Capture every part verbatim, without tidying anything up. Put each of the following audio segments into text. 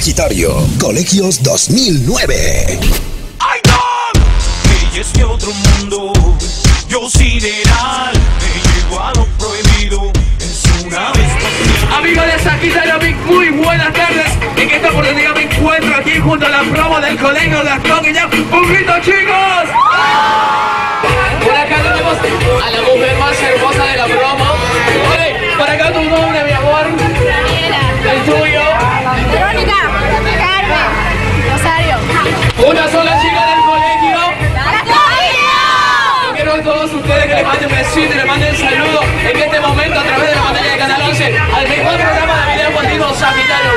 Sagitario, Colegios dos mil nueve. ¡Ay, no! Ella es de otro mundo, yo sideral, me llevo a lo prohibido, es una vez más. Amigos de Sagitario, muy buenas tardes. En esta oportunidad me encuentro aquí junto a la promo del Colegio Gastón Guillén. ¡Un grito, chicos! Por acá tenemos a la mujer más hermosa de la promo. Oye, por acá tu nombre, mi amor. Daniela. El tuyo. Verónica. Carmen. Rosario. Una sola chica del colegio. ¡Colegio! Quiero a todos ustedes que les manden besito y les manden saludo en este momento a través de la pantalla de Canal once al mejor programa de video contigo Sagitario.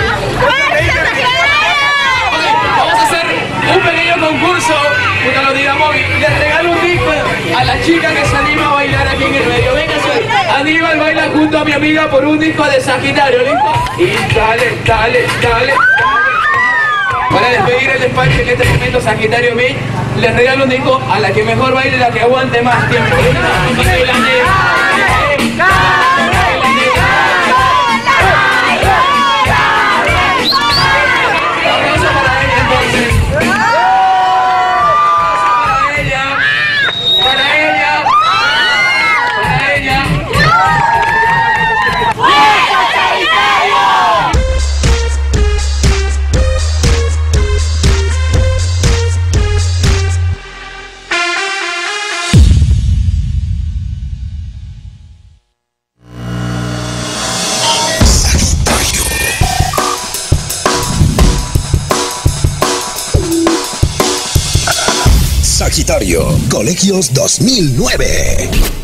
Vamos a hacer un pequeño concurso, puta lo digamos, y les regalo un disco a la chica que se anima a bailar aquí en el medio. Venga, Aníbal baila junto a mi amiga por un disco de Sagitario, ¿listo? Y dale, dale, dale, dale. Para despedir el despacho en este momento, Sagitario B, les regalo un disco a la que mejor baile, la que aguante más tiempo. ¿Listo? Y la negra. Sagitario, Colegios dos mil nueve.